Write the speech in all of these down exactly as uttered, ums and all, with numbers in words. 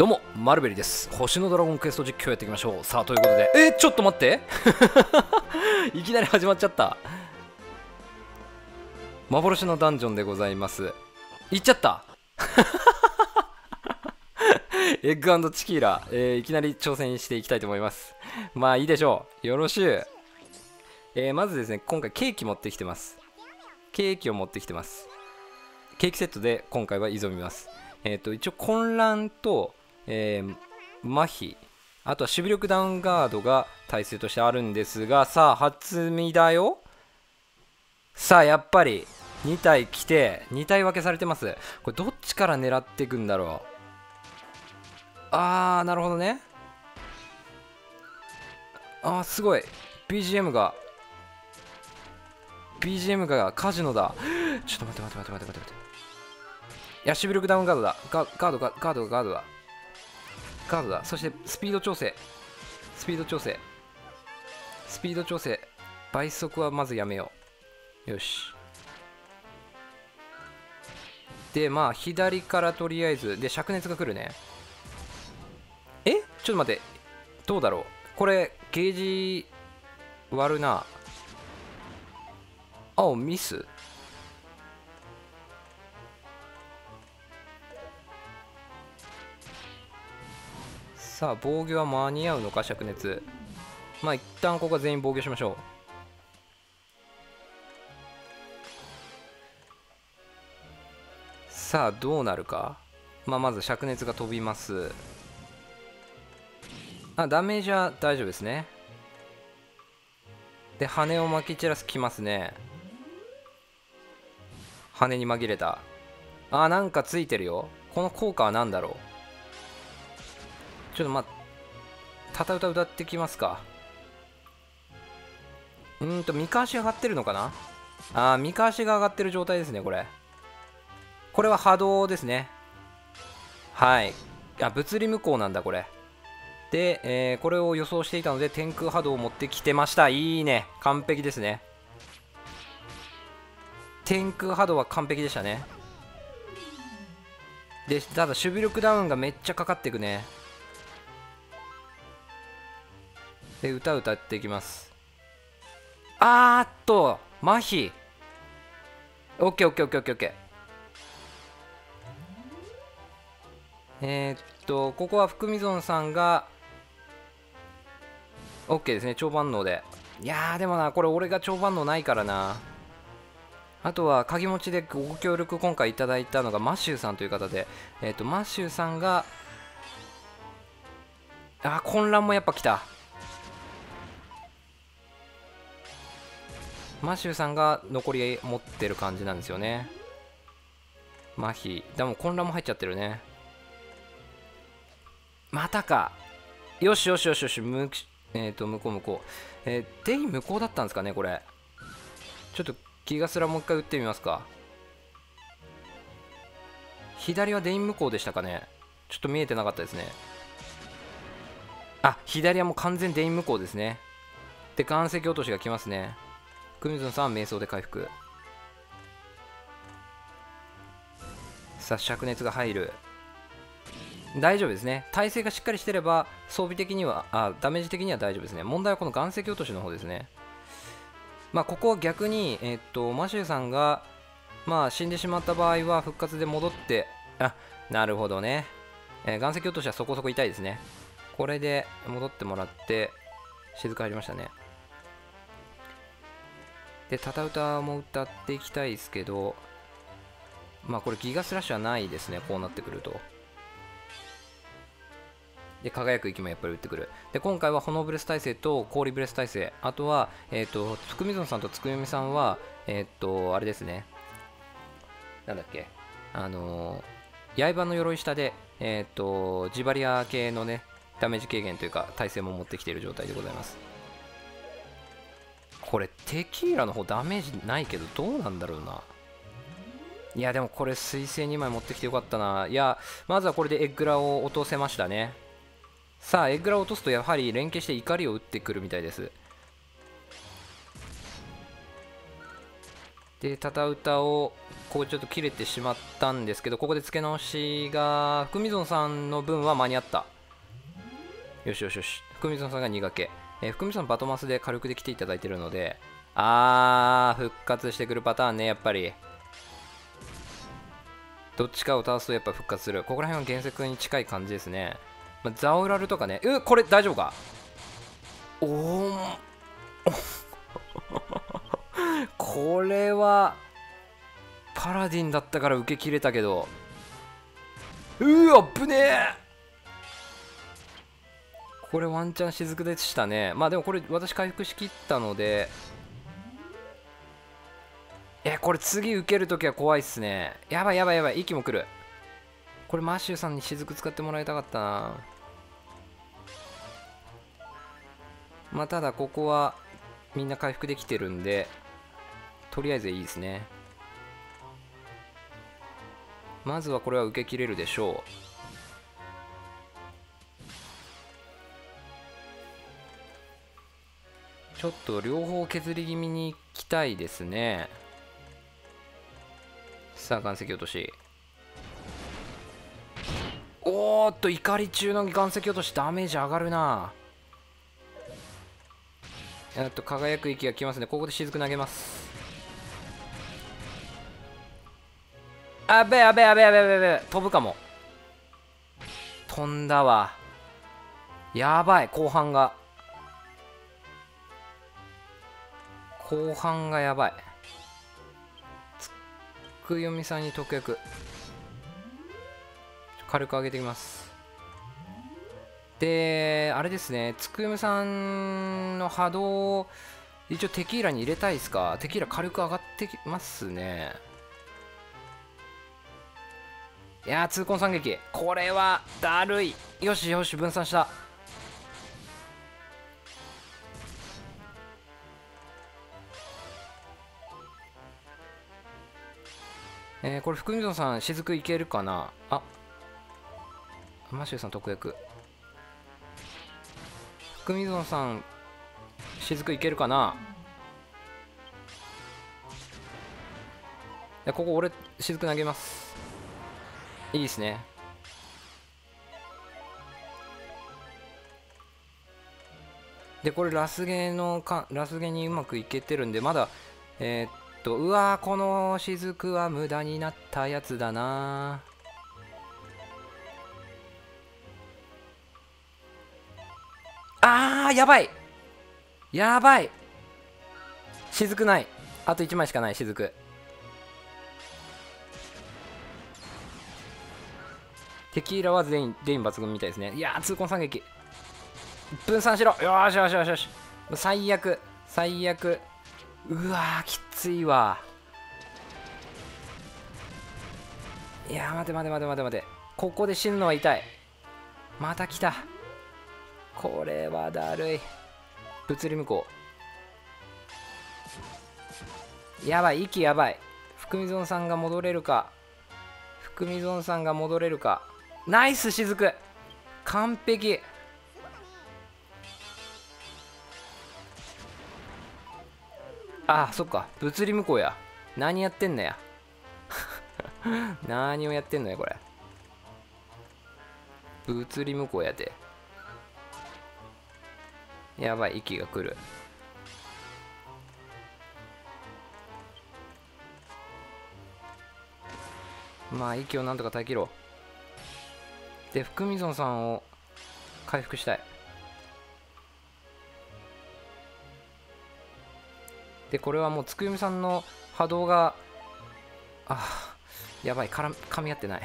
どうも、マルベリです。星のドラゴンクエスト実況やっていきましょう。さあ、ということで、えー、ちょっと待っていきなり始まっちゃった。幻のダンジョンでございます。いっちゃったエッグ&チキーラ、えー、いきなり挑戦していきたいと思います。まあいいでしょう。よろしゅう。えー、まずですね、今回ケーキ持ってきてます。ケーキを持ってきてます。ケーキセットで今回は挑みます。えっと、一応混乱と、えー、麻痺、あとは守備力ダウンガードが耐性としてあるんですが、さあ、初見だよ。さあ、やっぱりに体来て、に体分けされてます。これどっちから狙っていくんだろう。あー、なるほどね。あー、すごい。ビージーエム が、ビージーエム がカジノだ。ちょっと待って待って待って待って待って待って。いや、守備力ダウンガードだ。ガガードが、ガードが、ガードだ。ガードだ。そしてスピード調整。スピード調整。スピード調整。倍速はまずやめよう。よし。で、まあ、左からとりあえず。で、灼熱が来るね。えちょっと待って。どうだろう。これ、ゲージ割るな。青、ミスさあ、防御は間に合うのか、灼熱。まあ、一旦ここは全員防御しましょう。さあ、どうなるか。まあ、まず灼熱が飛びます。あ、ダメージは大丈夫ですね。で、羽をまき散らすきますね。羽に紛れた。あ、なんかついてるよ。この効果は何だろう。ちょっとまあ、たた歌歌ってきますか。うーんと、三か足上がってるのかな。あー、三か足が上がってる状態ですね、これ。これは波動ですね。はい。あ、物理無効なんだ、これ。で、えー、これを予想していたので、天空波動を持ってきてました。いいね。完璧ですね。天空波動は完璧でしたね。で、ただ、守備力ダウンがめっちゃかかっていくね。で、歌歌っていきます。あーっと、麻痺。オッケーオッケーオッケーオッケーオッケー。えー、っと、ここは福見園さんが、OK ですね、超万能で。いやー、でもな、これ俺が超万能ないからな。あとは、鍵持ちでご協力今回いただいたのがマシューさんという方で、えー、っと、マシューさんが、あー、混乱もやっぱ来た。マシューさんが残り持ってる感じなんですよね。麻痺。でも混乱も入っちゃってるね。またか。よしよしよしよし。むえっ、ー、と、向こう向こう。えー、デイ向こうだったんですかね、これ。ちょっと気がすらもう一回打ってみますか。左はデイン向こうでしたかね。ちょっと見えてなかったですね。あ、左はもう完全デイン向こうですね。で、岩石落としが来ますね。クミズンさんは瞑想で回復。さあ、灼熱が入る。大丈夫ですね。耐性がしっかりしてれば、装備的には、あ、ダメージ的には大丈夫ですね。問題はこの岩石落としの方ですね。まあ、ここは逆に、えー、っと、マシューさんが、まあ、死んでしまった場合は、復活で戻って、あ、なるほどね。えー、岩石落としはそこそこ痛いですね。これで戻ってもらって、静か入りましたね。で、タタ歌も歌っていきたいですけど、まあ、これギガスラッシュはないですね。こうなってくると。で、輝く息もやっぱり打ってくる。で、今回は炎ブレス耐性と氷ブレス耐性。あとは、えっ、ー、と、つくみぞんさんとつくよみさんは、えっ、ー、と、あれですね。なんだっけ。あのー、刃の鎧下で、えっ、ー、と、ジバリア系のね、ダメージ軽減というか、耐性も持ってきている状態でございます。これ、テキーラの方ダメージないけど、どうなんだろうな。いや、でもこれ、水星にまい持ってきてよかったな。いや、まずはこれでエッグラを落とせましたね。さあ、エッグラを落とすとやはり連携して怒りを打ってくるみたいです。 でタタウタをこうちょっと切れてしまったんですけど、ここで付け直しが福水園さんの分は間に合った。よしよしよし、福水園さんがに掛け、えー、福水園さんバトマスで軽くで来ていただいてるので、あー復活してくるパターンね。やっぱりどっちかを倒すとやっぱ復活する。ここら辺は原石に近い感じですね。まあ、ザオラルとかね。うこれ大丈夫か。おおこれはパラディンだったから受け切れたけど、うわっぶねえ。これワンチャン雫でしたね。まあでもこれ私回復しきったので、えこれ次受けるときは怖いっすね。やばいやばいやばい、息も来る。これマッシュさんに雫使ってもらいたかったな。まあただここはみんな回復できてるんで、とりあえずいいですね。まずはこれは受け切れるでしょう。ちょっと両方削り気味に行きたいですね。さあ岩石落とし、おーっと怒り中の岩石落としダメージ上がるな。えっと輝く息が来ますね。ここで雫投げます。あべあべあべあべあべあべ、飛ぶかも。飛んだわ。やばい、後半が後半がやばい。つくよみさんに特約軽く上げてきます。であれですね、つくよみさんの波動を一応テキーラに入れたいですか。テキーラ軽く上がってきますね。いやー痛恨惨劇、これはだるい。よしよし分散した。えー、これ福水園さん雫いけるかな。あマシューさん特約、福水園さん雫いけるかな。いやここ俺雫投げます。いいですね。でこれラスゲのかラスゲにうまくいけてるんで、まだえー、っとうわーこの雫は無駄になったやつだな。あーやばいやばい、雫ない。あといちまいしかない雫。テキーラは全員全員抜群みたいですね。いやー痛恨惨劇分散しろ。よーしよしよしよし、最悪最悪。うわーきついわ。いやー待て待て待て待て待て、ここで死ぬのは痛い。また来た、これはだるい。物理無効やばい、息やばい。福水園さんが戻れるか。福水園さんが戻れるか。ナイス雫完璧。あそっか物理無効や。何やってんのや何をやってんのやこれ。物理無効やで。やばい息が来る。まあ息をなんとか耐え切ろう。で福水園さんを回復したい。でこれはもうつくよみさんの波動があやばいから噛み合ってない。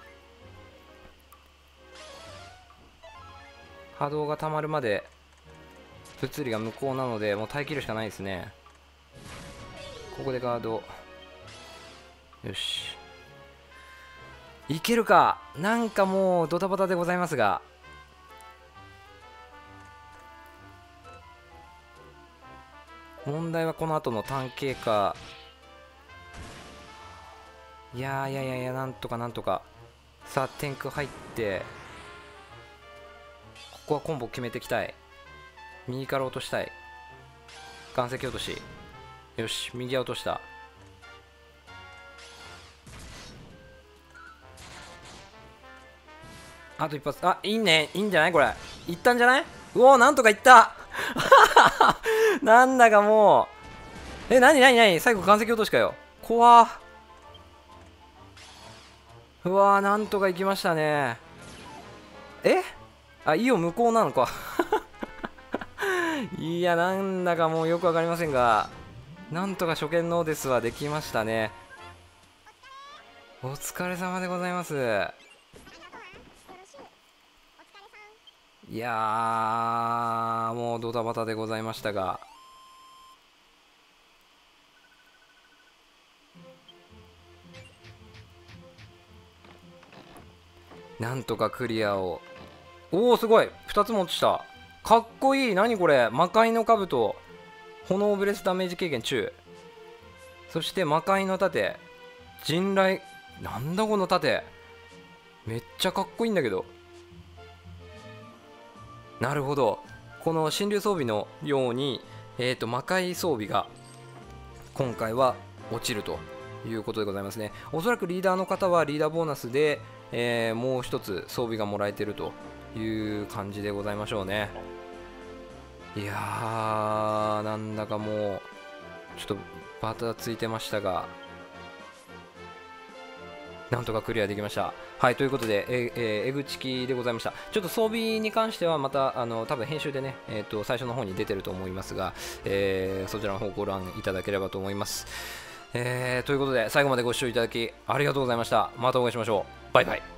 波動がたまるまで物理が無効なのでもう耐え切るしかないですね。ここでガードよしいけるか。なんかもうドタバタでございますが、問題はこの後の単経過。いやーいやいやいやなんとかなんとか。さあ天空入ってここはコンボ決めていきたい。右から落としたい。岩石落としよし右は落とした。 あと一発。あ、いいね。いいんじゃないこれ。いったんじゃない？うおー、なんとかいったなんだかもう。え、なになになに最後岩石落としかよ。怖ー。うわー、なんとかいきましたね。えあ、イオ向こうなのか。いや、なんだかもうよくわかりませんが、なんとか初見のオーデスはできましたね。お疲れ様でございます。いやー、もうドタバタでございましたが、なんとかクリアを。おお、すごいふたつも落ちた。かっこいい。何これ。魔界の兜、炎ブレスダメージ軽減中、そして魔界の盾、陣雷。なんだこの盾、めっちゃかっこいいんだけど。なるほど、この神竜装備のように、えーと魔界装備が今回は落ちるということでございますね。おそらくリーダーの方はリーダーボーナスで、えーもう一つ装備がもらえてるという感じでございましょうね。いやー、なんだかもうちょっとバタついてましたが、なんとかクリアできました。はい、ということで、ええー、エグチキでございました。ちょっと装備に関してはまたあの多分編集でね、えー、と最初の方に出てると思いますが、えーそちらの方ご覧いただければと思います。えーということで最後までご視聴いただきありがとうございました。またお会いしましょう。バイバイ。